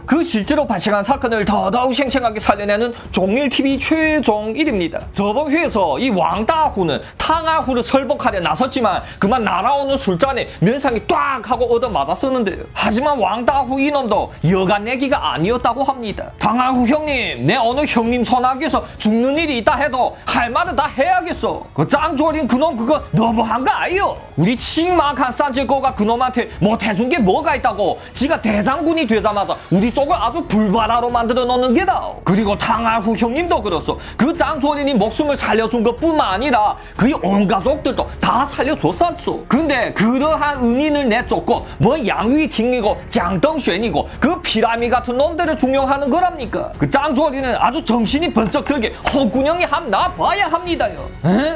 그 실제로 발생한 사건을 더더욱 생생하게 살려내는 종일TV 최종일입니다. 저번 회에서 이 왕다후는 탕아후를 설복하려 나섰지만 그만 날아오는 술잔에 면상이 딱 하고 얻어맞았었는데요. 하지만 왕다후 이놈도 여간 내기가 아니었다고 합니다. 탕아후 형님, 내 어느 형님 손아귀에서 죽는 일이 있다 해도 할 말은 다 해야겠어. 그 짱조린 그놈 그거 너무한 거 아니요? 우리 칭막한 산질거가 그놈한테 못해준 게 뭐가 있다고 지가 대장군이 되자마자 우리 쪽을 아주 불바다로 만들어 놓는 게다. 그리고 탕아후 형님도 그렇소. 그 짱조린이 목숨을 살려준 것뿐만 아니라 그의 온 가족들도 다 살려줬었소. 근데 그러한 은인을 내쫓고 뭐 양위 팅이고 장덩쉔이고 그 피라미 같은 놈들을 중용하는 거랍니까? 그 짱조린은 아주 정신이 번쩍 들게 홍군형이 한 나봐야 합니다요.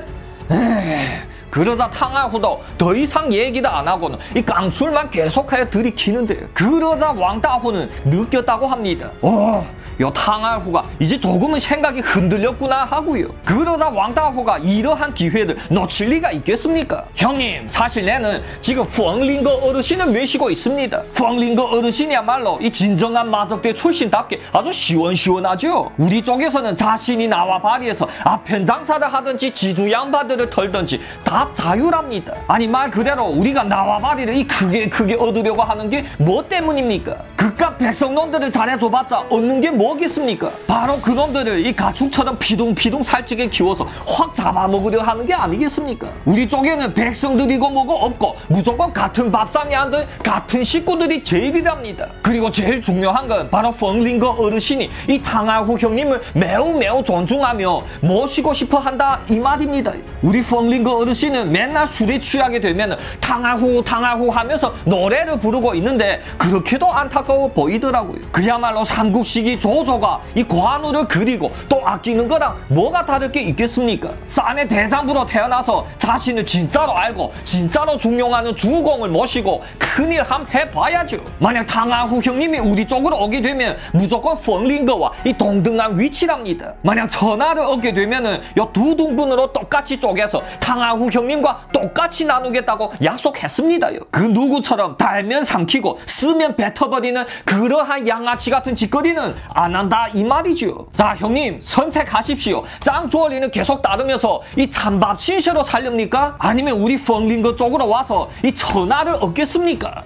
그러자 탕아후도 더 이상 얘기도 안 하고는 이 깡술만 계속하여 들이키는데요. 그러자 왕다후는 느꼈다고 합니다. 요 탕아후가 이제 조금은 생각이 흔들렸구나 하고요. 그러자 왕다후가 이러한 기회를 놓칠 리가 있겠습니까? 형님, 사실 내는 지금 펑링거 어르신을 모시고 있습니다. 펑링거 어르신이야말로 이 진정한 마적대 출신답게 아주 시원시원하죠. 우리 쪽에서는 자신이 나와 바리에서 아편 장사를 하든지 지주 양반들을 털든지 다 자유랍니다. 아니 말 그대로 우리가 나와 바리를 이 크게 얻으려고 하는 게 뭐 때문입니까? 그깟 백성놈들을 잘해줘봤자 얻는 게 뭐겠습니까? 바로 그놈들을 이 가축처럼 피둥피둥 살찌게 키워서 확 잡아먹으려 하는 게 아니겠습니까? 우리 쪽에는 백성들이고 뭐고 없고 무조건 같은 밥상에 앉은 같은 식구들이 제일이랍니다. 그리고 제일 중요한 건 바로 펑링거 어르신이 이 탕아후 형님을 매우 존중하며 모시고 싶어 한다 이 말입니다. 우리 펑링거 어르신은 맨날 술에 취하게 되면 탕아후 하면서 노래를 부르고 있는데 그렇게도 안타까워 보이더라고요. 그야말로 삼국시기 조조가 이 관우를 그리고 또 아끼는 거랑 뭐가 다를 게 있겠습니까? 싼의 대장부로 태어나서 자신을 진짜로 알고 진짜로 중용하는 주공을 모시고 큰일 함 해봐야죠. 만약 탕아후 형님이 우리 쪽으로 오게 되면 무조건 펑링거와 이 동등한 위치랍니다. 만약 전화를 얻게 되면은 요 두 등분으로 똑같이 쪼개서 탕아후 형님과 똑같이 나누겠다고 약속했습니다요. 그 누구처럼 달면 삼키고 쓰면 뱉어버리는 그러한 양아치 같은 짓거리는 안 한다 이 말이죠. 자 형님 선택하십시오. 짱조어리는 계속 따르면서 이 찬밥 신세로 살렵니까? 아니면 우리 펑링거 쪽으로 와서 이 전화를 얻겠습니까?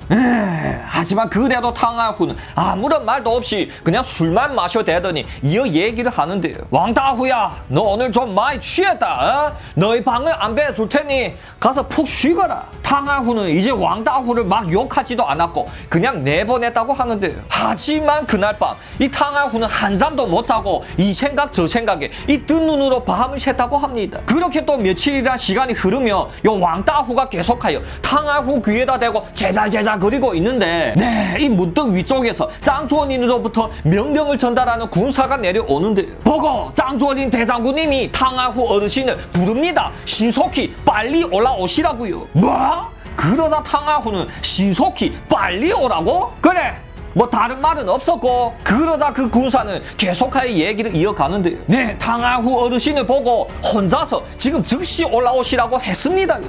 하지만 그래도 탕아후는 아무런 말도 없이 그냥 술만 마셔대더니 이어 얘기를 하는데요. 왕다후야, 너 오늘 좀 많이 취했다. 너희 방을 안배해줄 테니 가서 푹 쉬거라. 탕아후는 이제 왕다후를 막 욕하지도 않았고 그냥 내보냈다고 하는데요. 하지만 그날 밤 이 탕아후는 한 잠도 못 자고 이 생각 저 생각에 이 뜬 눈으로 밤을 샜다고 합니다. 그렇게 또 며칠이란 시간이 흐르며 요 왕다후가 계속하여 탕아후 귀에다 대고 제잘 거리고 있는데 이 문득 위쪽에서 짱조원인으로부터 명령을 전달하는 군사가 내려오는데요. 보고 짱조원인 대장군님이 탕아후 어르신을 부릅니다. 신속히 빨리 올라오시라고요. 뭐? 그러자 탕아후는 신속히 빨리 오라고? 그래! 뭐 다른 말은 없었고 그러자 그 군사는 계속하여 얘기를 이어가는데요. 탕아후 어르신을 보고 혼자서 지금 즉시 올라오시라고 했습니다요.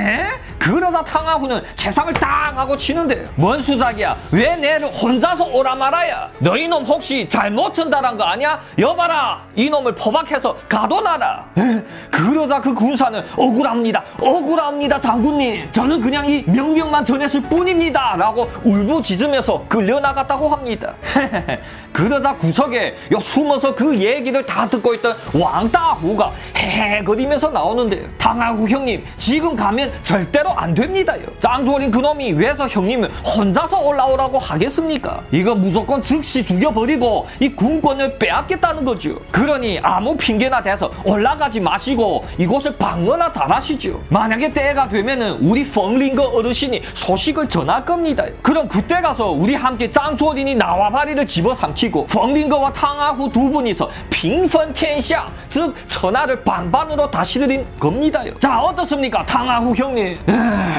그러자 탕아후는 채상을 딱 하고 치는데요. 뭔 수작이야? 왜 내를 혼자서 오라 말아야? 너 이놈 혹시 잘못 전달한 거 아니야? 여봐라! 이놈을 포박해서 가둬놔라. 그러자 그 군사는 억울합니다 장군님. 저는 그냥 이 명령만 전했을 뿐입니다 라고 울부짖으면서 끌려나갔다고 합니다. 그러자 구석에 숨어서 그 얘기를 다 듣고 있던 왕다후가 헤헤거리면서 나오는데요. 탕아후 형님, 지금 가면 절대로 안 됩니다요. 짱조린 그놈이 왜서 형님을 혼자서 올라오라고 하겠습니까? 이거 무조건 즉시 죽여버리고 이 군권을 빼앗겠다는 거죠. 그러니 아무 핑계나 대서 올라가지 마시고 이곳을 방어나 잘하시죠. 만약에 때가 되면은 우리 펑링거 어르신이 소식을 전할 겁니다. 그럼 그때 가서 우리 함께 짱조린이 나와바리를 집어삼키고 펑링거와 탕아후 두 분이서 빙펀텐샤, 즉 천하를 반반으로 다시 드린 겁니다요. 자, 어떻습니까 탕아후 형님?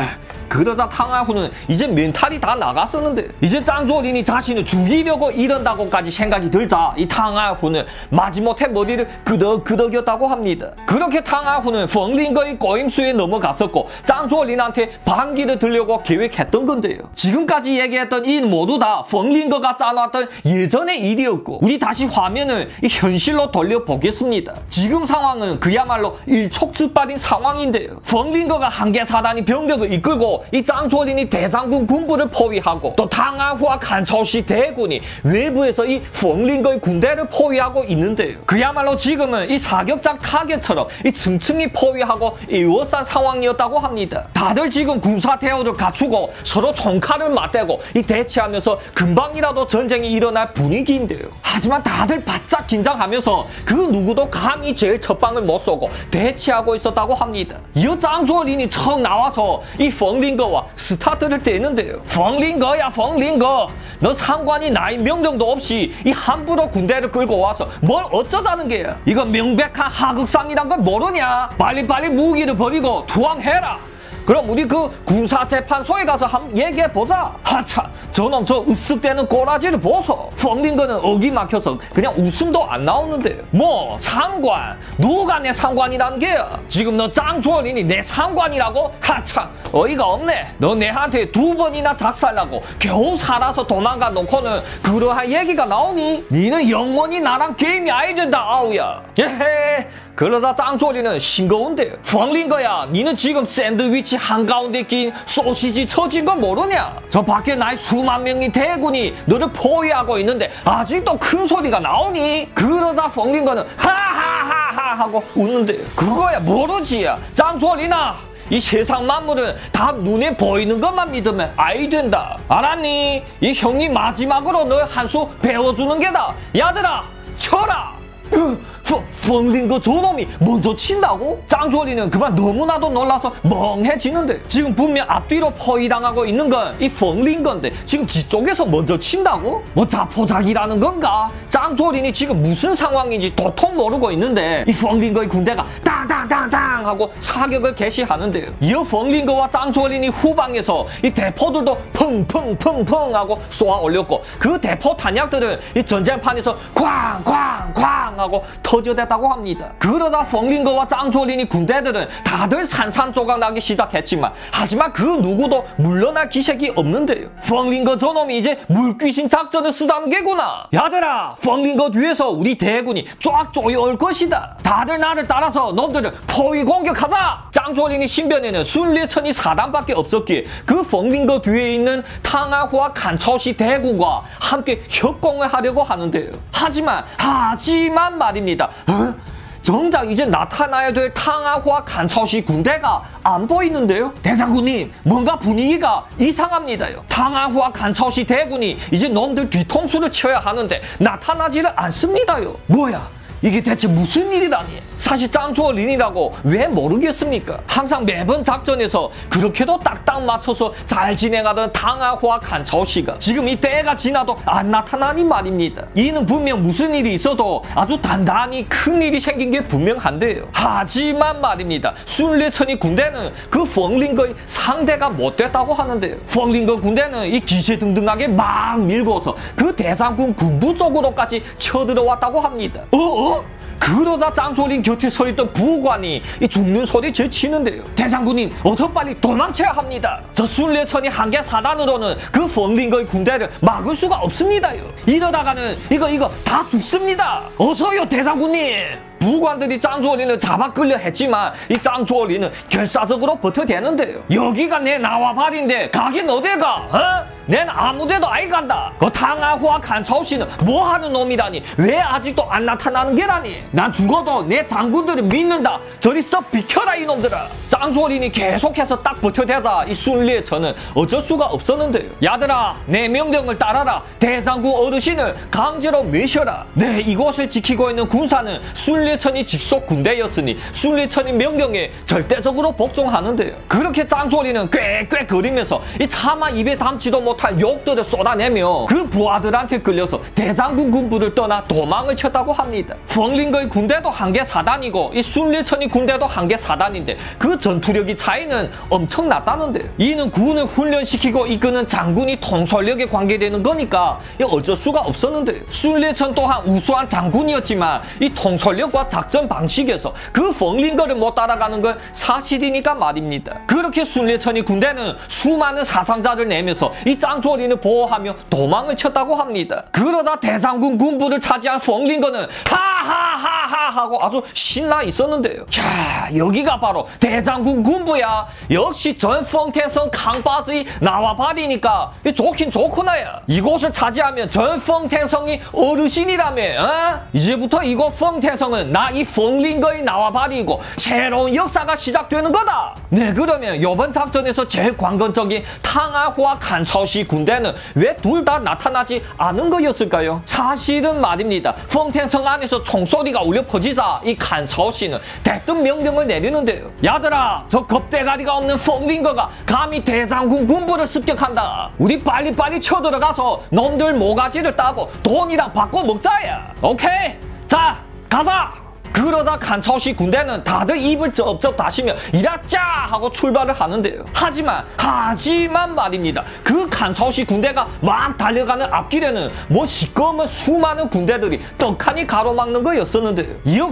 그러자 탕알후는 이제 멘탈이 다 나갔었는데 이제 짱조린이 자신을 죽이려고 이런다고까지 생각이 들자 이 탕알후는 마지못해 머리를 끄덕끄덕였다고 합니다. 그렇게 탕알후는 펑링거의 꼬임수에 넘어갔었고 짱조린한테 반기를 들려고 계획했던 건데요. 지금까지 얘기했던 이 모두 다 펑링거가 짜놨던 예전의 일이었고 우리 다시 화면을 이 현실로 돌려보겠습니다. 지금 상황은 그야말로 일촉즉발인 상황인데요. 펑링거가 한계사단이 병력을 이끌고 이 짱조린이 대장군 군부를 포위하고 또 탕알후와 칸차오시 대군이 외부에서 이 펑링거의 군대를 포위하고 있는데요. 그야말로 지금은 이 사격장 타겟처럼 이 층층이 포위하고 에워싼 상황이었다고 합니다. 다들 지금 군사 대우를 갖추고 서로 총칼을 맞대고 이 대치하면서 금방이라도 전쟁이 일어날 분위기인데요. 하지만 다들 바짝 긴장하면서 그 누구도 감히 제일 첫 방을 못 쏘고 대치하고 있었다고 합니다. 이어 짱조린이 처음 나와서 이 펑링거와 스타트를 떼는데요. 펑링거야 펑링거, 너 상관이 나의 명령도 없이 이 함부로 군대를 끌고 와서 뭘 어쩌자는 게야. 이거 명백한 하극상이란 걸 모르냐. 빨리빨리 무기를 버리고 투항해라. 그럼 우리 그 군사재판소에 가서 한번 얘기해보자. 하차, 저놈 저 으쓱대는 꼬라지를 보소. 펑링거는 어기 막혀서 그냥 웃음도 안 나오는데요. 뭐 상관? 누가 내 상관이라는 게야. 지금 너 짱조린이 내 상관이라고? 하차, 어이가 없네. 너 내한테 2번이나 작살나고 겨우 살아서 도망가 놓고는 그러한 얘기가 나오니? 니는 영원히 나랑 게임이 아이 된다 아우야. 예헤. 그러자 짱조린은 싱거운데요. 펑링거야, 니는 지금 샌드위치 한가운데 낀 소시지 처진 건 모르냐? 저 밖에 나의 수만 명의 대군이 너를 포위하고 있는데 아직도 큰 소리가 나오니? 그러자 펑링거는 하하하하 하고 웃는데요. 그거야 모르지야. 짱조린아, 이 세상 만물은 다 눈에 보이는 것만 믿으면 아이 된다. 알았니? 이 형이 마지막으로 널 한 수 배워주는 게다. 야들아, 쳐라! 펑링거 저놈이 먼저 친다고? 짱조린은 그만 너무나도 놀라서 멍해지는데 지금 분명 앞뒤로 포위당하고 있는 건 이 펑링거인데 지금 뒤쪽에서 먼저 친다고? 뭐 자포자기라는 건가? 짱조린이 지금 무슨 상황인지 도통 모르고 있는데 이 펑링거의 군대가 땅땅땅땅 하고 사격을 개시하는데요. 이어 펑링거와 짱조린이 후방에서 이 대포들도 펑펑펑펑 하고 쏘아 올렸고 그 대포 탄약들은 이 전쟁판에서 쾅쾅쾅 하고 터져댔다고 합니다. 그러다 펑링거와 짱조린이 군대들은 다들 산산조각 나기 시작했지만 하지만 그 누구도 물러날 기색이 없는데요. 펑링거 저놈이 이제 물귀신 작전을 쓰다는 게구나. 야들아, 펑링거 뒤에서 우리 대군이 쫙 쪼여올 것이다. 다들 나를 따라서 놈들을 포위 공격하자. 짱조린이 신변에는 순례천이 4단밖에 없었기에 그 펑링거 뒤에 있는 탕알후와 칸차오시 대군과 함께 협공을 하려고 하는데요. 하지만 말입니다. 정작 이제 나타나야 될 탕알후와 칸차오시 군대가 안 보이는데요. 대장군님, 뭔가 분위기가 이상합니다요. 탕알후와 칸차오시 대군이 이제 놈들 뒤통수를 쳐야 하는데 나타나지를 않습니다요. 뭐야? 이게 대체 무슨 일이라니? 사실 짱조린이라고 왜 모르겠습니까? 항상 매번 작전에서 그렇게도 딱딱 맞춰서 잘 진행하던 탕알후와 칸차오시가 지금 이 때가 지나도 안 나타나니 말입니다. 이는 분명 무슨 일이 있어도 아주 단단히 큰 일이 생긴 게 분명한데요. 하지만 말입니다. 순례천이 군대는 그 펑링거의 상대가 못 됐다고 하는데요. 펑링거 군대는 이 기세등등하게 막 밀고서 그 대장군 군부 쪽으로까지 쳐들어왔다고 합니다. 그러자 짱조린 곁에 서있던 부관이 이 죽는 소리 제치는데요. 대장군님, 어서 빨리 도망쳐야 합니다. 저 순례천이 한계사단으로는 그 펑링거의 군대를 막을 수가 없습니다요. 이러다가는 이거 다 죽습니다. 어서요 대장군님. 부관들이 짱조린을 잡아 끌려 했지만 이 짱조린은 결사적으로 버텨대는데요. 여기가 내 나와발인데 가긴 어딜 가? 낸 아무데도 아이 간다. 그 탕알후와 칸차오시는 뭐하는 놈이라니? 왜 아직도 안 나타나는 게라니? 난 죽어도 내 장군들을 믿는다. 저리 썩 비켜라 이놈들아. 짱조린이 계속해서 딱 버텨대자 이 순례천은 어쩔 수가 없었는데요. 야들아, 내 명령을 따라라. 대장군 어르신을 강제로 매셔라. 네, 이곳을 지키고 있는 군사는 순례천이 직속 군대였으니 순례천이 명령에 절대적으로 복종하는데요. 그렇게 짱조린은 꾀꾀 거리면서 이 차마 입에 담지도 못한 못할 욕들을 쏟아내며 그 부하들한테 끌려서 대장군 군부를 떠나 도망을 쳤다고 합니다. 펑링거의 군대도 한개 사단이고 이 순리천이 군대도 한개 사단인데 그 전투력이 차이는 엄청 났다는데요. 이는 군을 훈련시키고 이끄는 장군이 통솔력에 관계되는 거니까 어쩔 수가 없었는데요. 순리천 또한 우수한 장군이었지만 이 통솔력과 작전 방식에서 그 펑링거를 못 따라가는 건 사실이니까 말입니다. 그렇게 순리천이 군대는 수많은 사상자를 내면서 이 짱조리를 보호하며 도망을 쳤다고 합니다. 그러다 대장군 군부를 차지한 펑링거는 하하하하 하고 아주 신나 있었는데요. 야, 여기가 바로 대장군 군부야. 역시 전펑태성 강바지 나와버리니까 좋긴 좋구나야. 이곳을 차지하면 전펑태성이 어르신이라며. 이제부터 이곳 펑태성은 나 이 펑링거의 나와버리고 새로운 역사가 시작되는 거다. 네, 그러면 이번 작전에서 제일 관건적인 탕하후와 칸차오시 군대는 왜 둘 다 나타나지 않은 거였을까요? 사실은 말입니다. 펑텐성 안에서 총소리가 울려 퍼지자 이 칸차오시는 대뜸 명령을 내리는데요. 야들아, 저 겁대가리가 없는 펑링거가 감히 대장군 군부를 습격한다. 우리 빨리빨리 쳐들어가서 놈들 모가지를 따고 돈이랑 바꿔 먹자야. 오케이? 자, 가자! 그러자 칸차오시 군대는 다들 입을 쩝쩝 다시며 이라짜 하고 출발을 하는데요. 하지만 말입니다. 그 칸차오시 군대가 막 달려가는 앞길에는 뭐 시꺼먼 수많은 군대들이 떡하니 가로막는 거였었는데요. 이어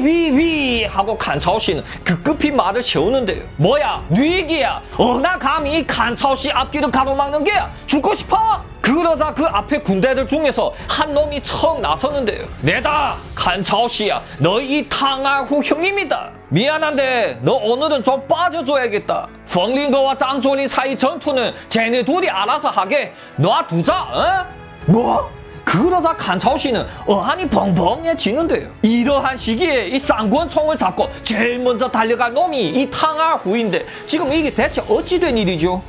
위 하고 칸차오시는 급급히 말을 세우는데요. 뭐야, 뉘기야, 어나 감히 이 칸차오시 앞길을 가로막는 게야? 죽고 싶어? 그러다 그 앞에 군대들 중에서 한 놈이 처음 나서는데요. 내다, 칸차오시야. 너희 이 탕하후 형님이다. 미안한데 너 오늘은 좀 빠져줘야겠다. 펑링거와 짱조리 사이 전투는 쟤네 둘이 알아서 하게 놔두자. 뭐? 그러자 칸차오시는 어안이 벙벙해지는데요. 이러한 시기에 이 쌍권총을 잡고 제일 먼저 달려갈 놈이 이 탕하후인데 지금 이게 대체 어찌 된 일이죠?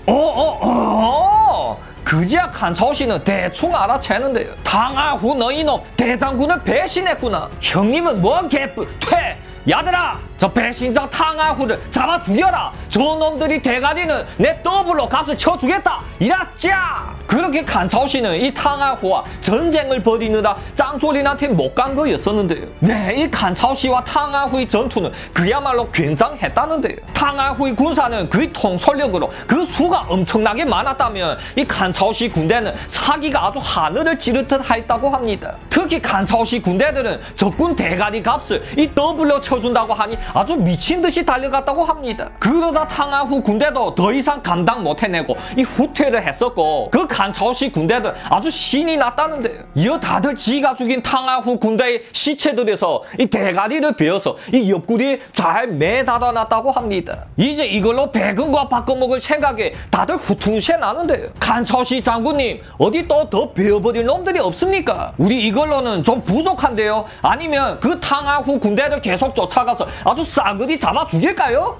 그제야 칸차오시는 대충 알아채는데요. 탕하후 너희놈 대장군을 배신했구나. 형님은 뭔 개뿔 퇴! 야들아, 저 배신자 탕하후를 잡아 죽여라. 저놈들이 대가리는 내 더블로 값을 쳐주겠다. 이라짜! 그렇게 칸차오시는 이 탕하후와 전쟁을 벌이느라 짱조린한테 못 간 거였었는데요. 네, 이 칸차오시와 탕하후의 전투는 그야말로 굉장했다는데요. 탕하후의 군사는 그의 통솔력으로 그 수가 엄청나게 많았다면 이 칸차오시 군대는 사기가 아주 하늘을 찌를 듯 했다고 합니다. 특히 칸차오시 군대들은 적군 대가리 값을 이 더블로 쳐준다고 하니 아주 미친 듯이 달려갔다고 합니다. 그러다 탕하후 군대도 더 이상 감당 못 해내고 이 후퇴를 했었고 그 칸차오시 군대들 아주 신이 났다는데요. 이어 다들 지가 죽인 탕하후 군대의 시체들에서 이 대가리를 베어서 이 옆구리에 잘 매달아 놨다고 합니다. 이제 이걸로 배근과 바꿔먹을 생각에 다들 후투시해 나는데요. 칸차오시 장군님, 어디 또 더 베어버릴 놈들이 없습니까? 우리 이걸로는 좀 부족한데요. 아니면 그 탕하후 군대를 계속 쫓아가서 아주 싸그리 잡아 죽일까요?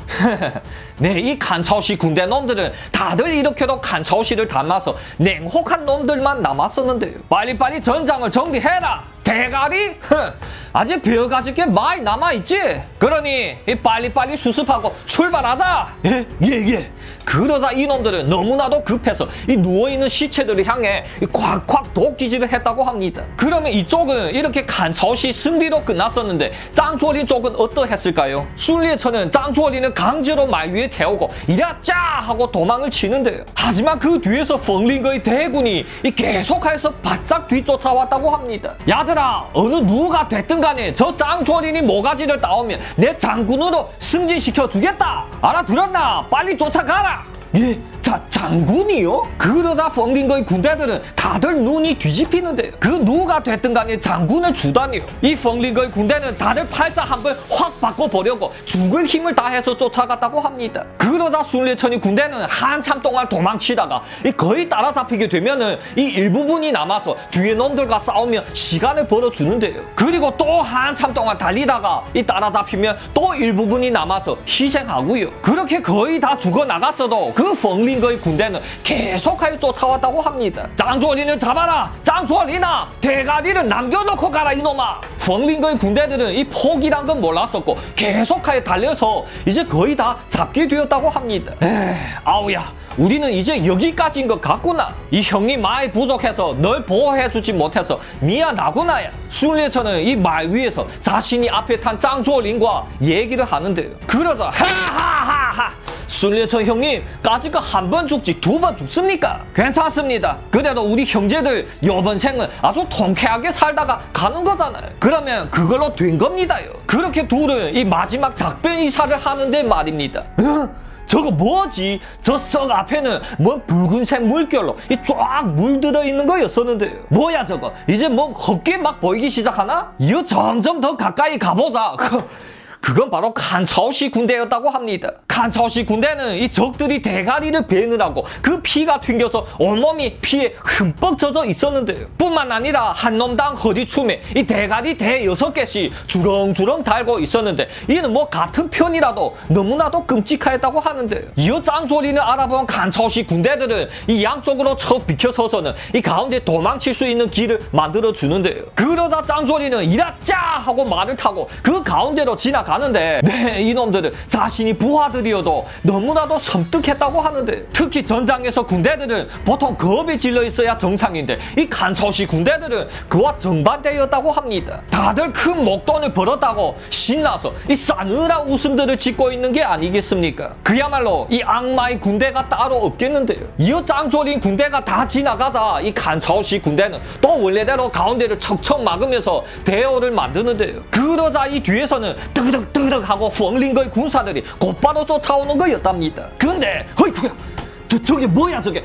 네, 이 칸차오시 군대 놈들은 다들 이렇게도 칸차오시를 닮아서 냉혹한 놈들만 남았었는데요. 빨리빨리 전장을 정리해라. 대가리? 아직 배워가질 게 많이 남아있지? 그러니 빨리빨리 수습하고 출발하자. 예. 그러자 이놈들은 너무나도 급해서 이 누워있는 시체들을 향해 콱콱 도끼질을 했다고 합니다. 그러면 이쪽은 이렇게 칸차오시 승리로 끝났었는데 짱조리 쪽은 어떠했을까요? 순리에서는 짱조리는 강제로 말 위에 태우고 이라짜 하고 도망을 치는데요. 하지만 그 뒤에서 펑링거의 대군이 계속해서 바짝 뒤쫓아왔다고 합니다. 야들아, 어느 누가 됐든 간에 저 짱조린이 모가지를 따오면 내 장군으로 승진시켜 주겠다. 알아들었나? 빨리 쫓아가라. 예, 자, 장군이요? 그러자 펑링거의 군대들은 다들 눈이 뒤집히는데요. 그 누가 됐든 간에 장군을 주다니요. 이 펑링거의 군대는 다들 팔자 한번 확 바꿔보려고 죽을 힘을 다해서 쫓아갔다고 합니다. 그러자 순리천이 군대는 한참 동안 도망치다가 거의 따라잡히게 되면은 이 일부분이 남아서 뒤에 놈들과 싸우며 시간을 벌어주는데요. 그리고 또 한참 동안 달리다가 따라잡히면 또 일부분이 남아서 희생하고요. 그렇게 거의 다 죽어나갔어도 그 펑링 펑링거의 군대는 계속하여 쫓아왔다고 합니다. 장조리는 잡아라! 장조리나! 대가리를 남겨놓고 가라 이놈아! 펑링거의 군대들은 이 포기란 건 몰랐었고 계속하여 달려서 이제 거의 다 잡게 되었다고 합니다. 아우야, 우리는 이제 여기까지인 것 같구나. 이 형님 많이 부족해서 널 보호해주지 못해서 미안하구나야. 순례천은 이 말 위에서 자신이 앞에 탄 장조린과 얘기를 하는데요. 그러자 하하하하, 순례천 형님 까짓거 한 번 죽지 두 번 죽습니까? 괜찮습니다. 그래도 우리 형제들 요번 생은 아주 통쾌하게 살다가 가는 거잖아요. 그러면 그걸로 된 겁니다요. 그렇게 둘은 이 마지막 작별 인사를 하는데 말입니다. 저거 뭐지? 저 썩 앞에는 뭐 붉은색 물결로 이 쫙 물들어 있는 거였었는데요. 뭐야 저거? 이제 뭐 헛게 막 보이기 시작하나? 이거 점점 더 가까이 가보자. 그건 바로 칸차오시 군대였다고 합니다. 칸차오시 군대는 이 적들이 대가리를 베느라고 그 피가 튕겨서 온몸이 피에 흠뻑 젖어 있었는데요. 뿐만 아니라 한 놈당 허리춤에 이 대가리 대 6개씩 주렁주렁 달고 있었는데 이는 뭐 같은 편이라도 너무나도 끔찍하였다고 하는데요. 이어 짱조리는 알아본 칸차오시 군대들은 이 양쪽으로 척 비켜서서는 이 가운데 도망칠 수 있는 길을 만들어 주는데요. 그러자 짱조리는 이라짜 하고 말을 타고 그 가운데로 지나가는데 이놈들은 자신이 부하들이어도 너무나도 섬뜩했다고 하는데, 특히 전장에서 군대들은 보통 겁에 질려 있어야 정상인데 이 칸차오시 군대들은 그와 정반대였다고 합니다. 다들 큰 목돈을 벌었다고 신나서 이 싸늘한 웃음들을 짓고 있는 게 아니겠습니까? 그야말로 이 악마의 군대가 따로 없겠는데요. 이어 짱조린 군대가 다 지나가자 이 칸차오시 군대는 또 원래대로 가운데를 척척 막으면서 대어를 만드는데요. 그러자 이 뒤에서는 뜨그덕뜨그덕 하고 펑링거의 군사들이 곧바로 쫓아오는 거였답니다. 근데 허이쿠야, 저게 뭐야 저게?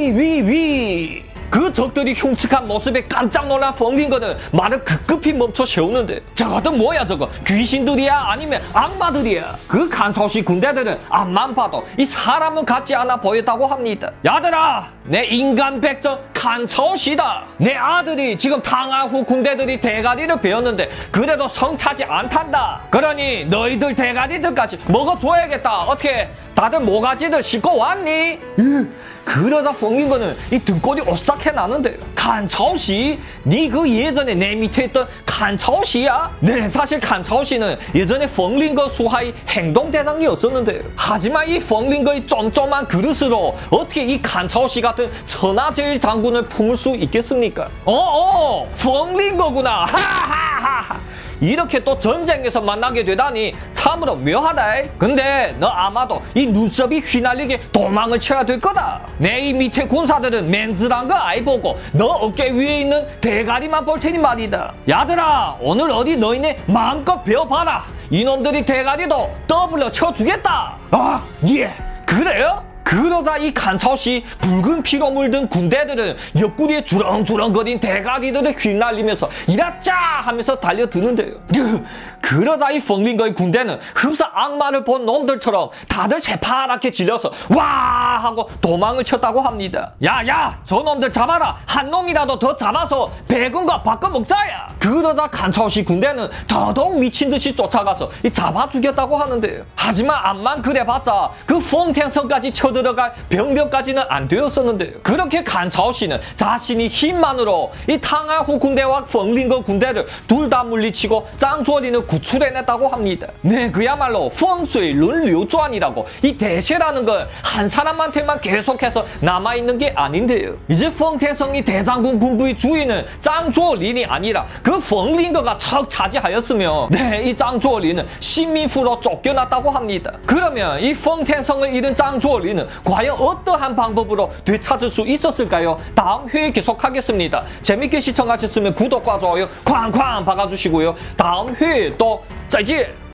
위 그 적들이 흉측한 모습에 깜짝 놀란 펑링거는 말을 급급히 멈춰 세우는데, 저것은 뭐야 저거? 귀신들이야 아니면 악마들이야? 그 칸차오시 군대들은 앞만 봐도 이 사람은 같지 않아 보였다고 합니다. 야들아, 내 인간 백정 칸차오시다. 내 아들이 지금 탕화 후 군대들이 대가리를 베었는데 그래도 성차지 않단다. 그러니 너희들 대가리들까지 먹어줘야겠다. 어떻게 다들 모가지들 싣고 왔니? 그러다 펑링거는 이 등골이 오싹해 나는데요. 칸차오시? 니 그 예전에 내 밑에 있던 칸차오시야? 네, 사실 칸차오시는 예전에 펑링거 수하의 행동대장이었었는데요. 하지만 이 펑링거의 쫌쫌한 그릇으로 어떻게 이 칸차오시 같은 천하제일 장군을 품을 수 있겠습니까? 펑링거구나. 하하하하. 이렇게 또 전쟁에서 만나게 되다니 참으로 묘하다. 근데 너 아마도 이 눈썹이 휘날리게 도망을 쳐야 될 거다. 내 이 밑에 군사들은 맨즈란 거 아이 보고 너 어깨 위에 있는 대가리만 볼 테니 말이다. 야들아, 오늘 어디 너희네 마음껏 배워봐라. 이놈들이 대가리도 더블로 쳐주겠다. 아, 예. 그래요? 그러자 이 칸차오시 붉은 피로 물든 군대들은 옆구리에 주렁주렁거린 대가리들을 휘날리면서 이라짜 하면서 달려드는데요. 그러자 이 펑링거의 군대는 흡사 악마를 본 놈들처럼 다들 새파랗게 질려서 와 하고 도망을 쳤다고 합니다. 야야, 저 놈들 잡아라. 한 놈이라도 더 잡아서 배군과 바꿔먹자야. 그러자 칸차오시 군대는 더더욱 미친 듯이 쫓아가서 잡아 죽였다고 하는데요. 하지만 암만 그래봤자 그 퐁텐성까지 쳐들어갈 병력까지는 안 되었었는데요. 그렇게 칸차오시는 자신이 힘만으로 이 탕화 후 군대와 펑링거 군대를 둘 다 물리치고 짱조리는 구출해냈다고 합니다. 네, 그야말로 펑수의 룬류주안이라고, 이 대세라는 건 한 사람한테만 계속해서 남아있는 게 아닌데요. 이제 펑텐성이 대장군 군부의 주인은 짱조린이 아니라 그 펑링거가 척 차지하였으며, 네, 이 짱조린은 시민후로 쫓겨났다고 합니다. 그러면 이 펑텐성을 잃은 짱조린은 과연 어떠한 방법으로 되찾을 수 있었을까요? 다음 회에 계속하겠습니다. 재밌게 시청하셨으면 구독과 좋아요 쾅쾅 박아주시고요. 다음 회에 또 再见